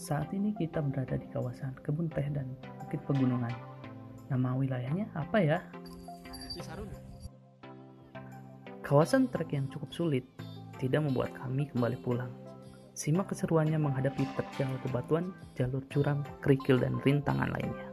Saat ini kita berada di kawasan kebun teh dan bukit pegunungan. Nama wilayahnya apa ya? Kawasan trek yang cukup sulit tidak membuat kami kembali pulang. Simak keseruannya menghadapi terjal bebatuan, jalur curam, kerikil, dan rintangan lainnya.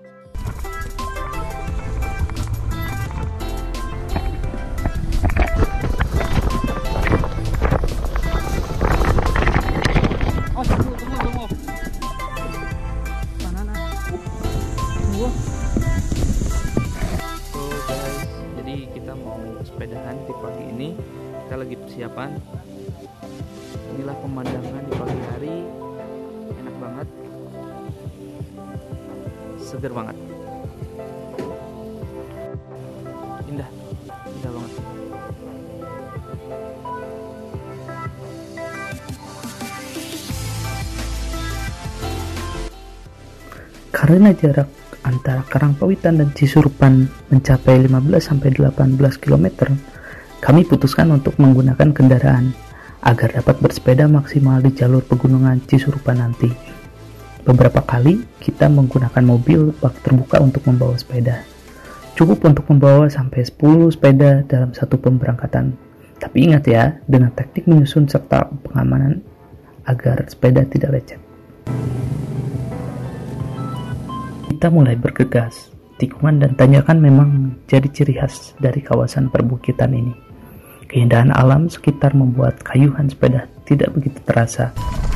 Jadi kita mau sepedahan di pagi ini. Kita lagi persiapan. Inilah pemandangan di pagi hari. Enak banget, seger banget, indah banget. Karena jarak antara Karangpawitan dan Cisurupan mencapai 15-18 km, kami putuskan untuk menggunakan kendaraan agar dapat bersepeda maksimal di jalur pegunungan Cisurupan nanti. Beberapa kali kita menggunakan mobil bak terbuka untuk membawa sepeda. Cukup untuk membawa sampai 10 sepeda dalam satu pemberangkatan. Tapi ingat ya, dengan teknik menyusun serta pengamanan agar sepeda tidak lecet. Kita mulai bergegas. Tikungan dan tanjakan memang jadi ciri khas dari kawasan perbukitan ini. Keindahan alam sekitar membuat kayuhan sepeda tidak begitu terasa.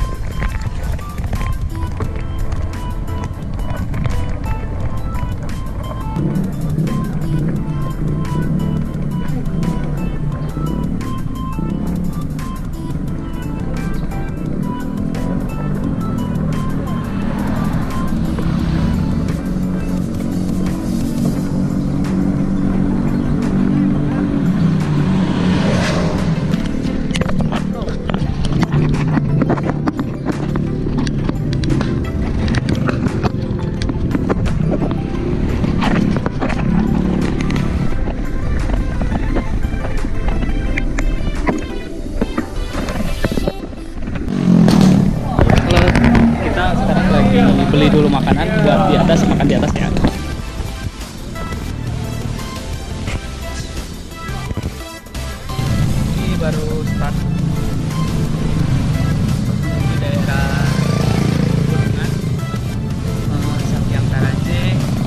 Beli dulu makanan buat di atas, makan di atas ya. Ini baru start di daerah pegunungan Sakyang Taraje.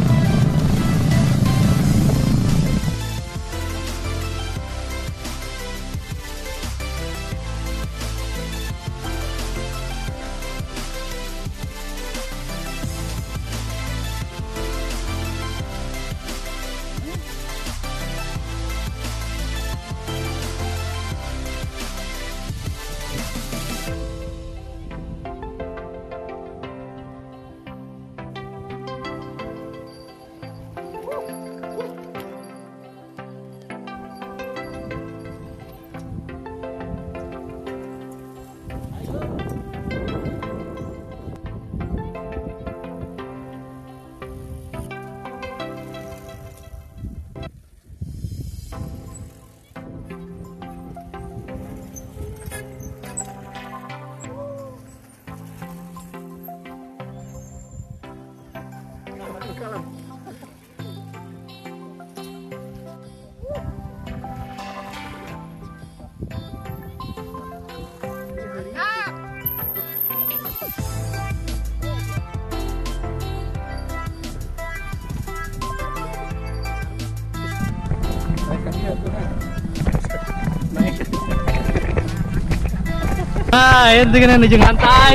Nah, itu kan menuju pantai.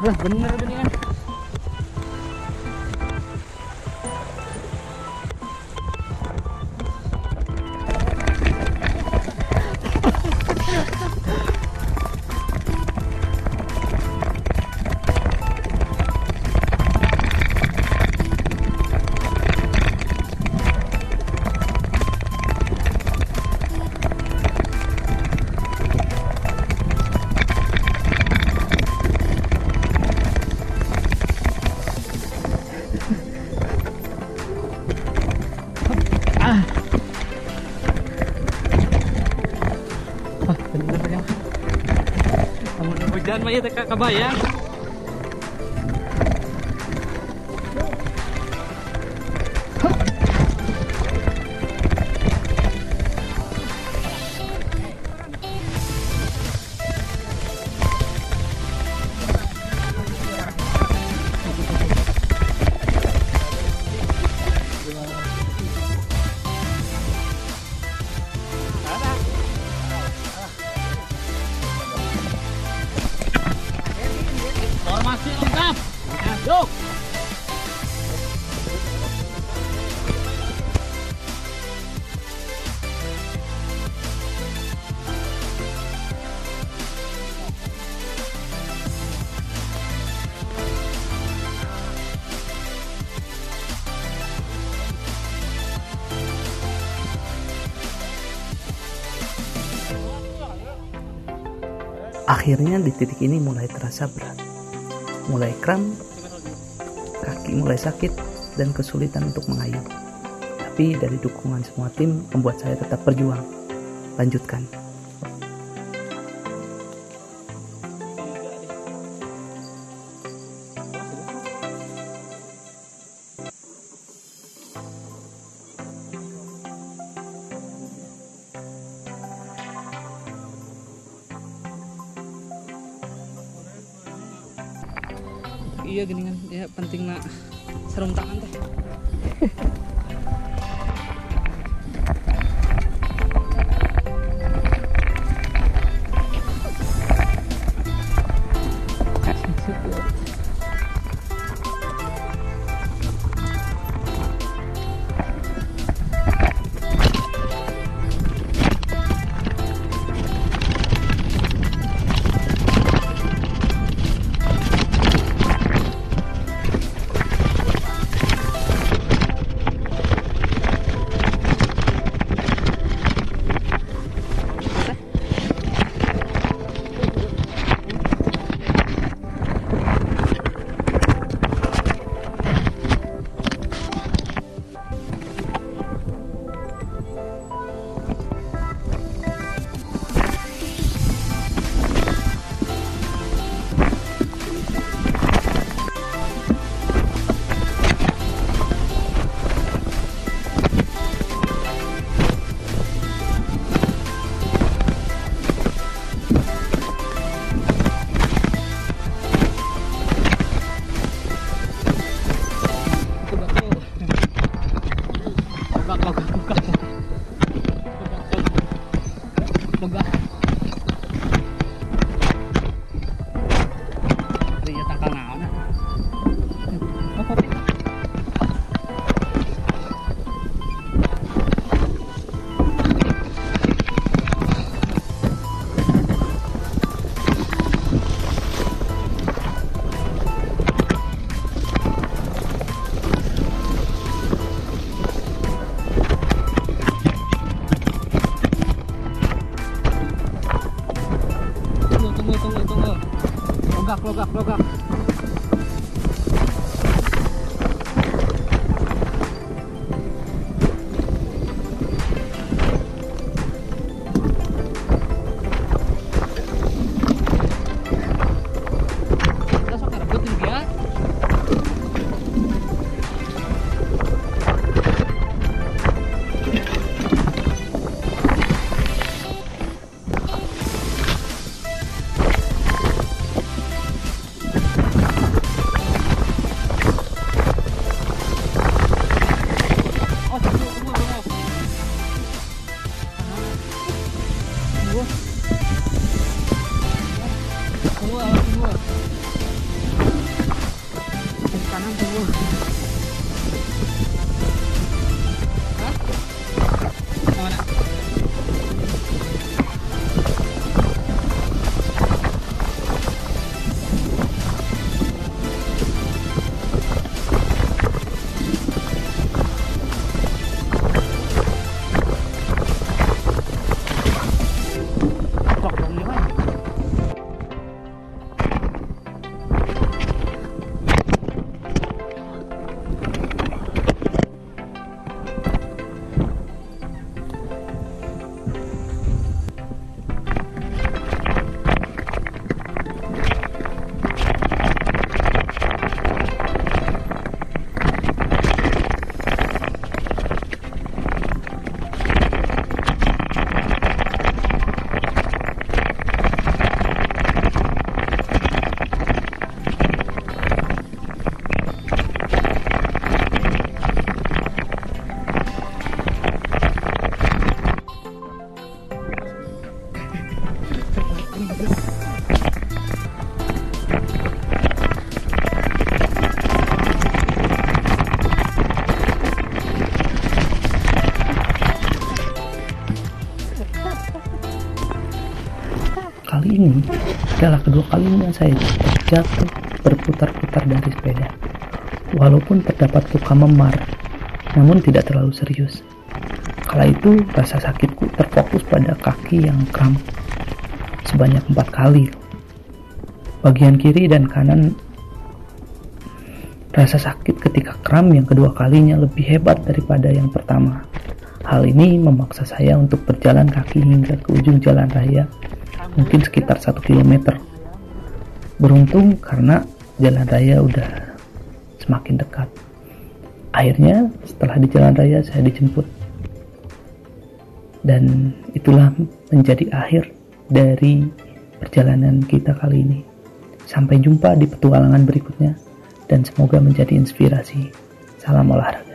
Lah bener bener. Bener ya. Namun hujan mah ya teh kabayang. Formasi lengkap. Yuk. Akhirnya di titik ini mulai terasa berat, mulai kram, kaki mulai sakit, dan kesulitan untuk mengayuh. Tapi dari dukungan semua tim membuat saya tetap berjuang. Lanjutkan. Iya gini kan, ya penting nak sarung tangan teh. Logak. Kita sok rebut nih dia. Tunggu. Aduh. Hah? Mana? Tok dong dia, Mas. Kali ini adalah kedua kalinya saya terjatuh berputar-putar dari sepeda. Walaupun terdapat luka memar, namun tidak terlalu serius. Kala itu rasa sakitku terfokus pada kaki yang kram sebanyak 4 kali. Bagian kiri dan kanan rasa sakit ketika kram yang kedua kalinya lebih hebat daripada yang pertama. Hal ini memaksa saya untuk berjalan kaki hingga ke ujung jalan raya, mungkin sekitar 1 km. Beruntung karena jalan raya udah semakin dekat. Akhirnya setelah di jalan raya saya dijemput. Dan itulah menjadi akhir dari perjalanan kita kali ini. Sampai jumpa di petualangan berikutnya dan semoga menjadi inspirasi. Salam olahraga.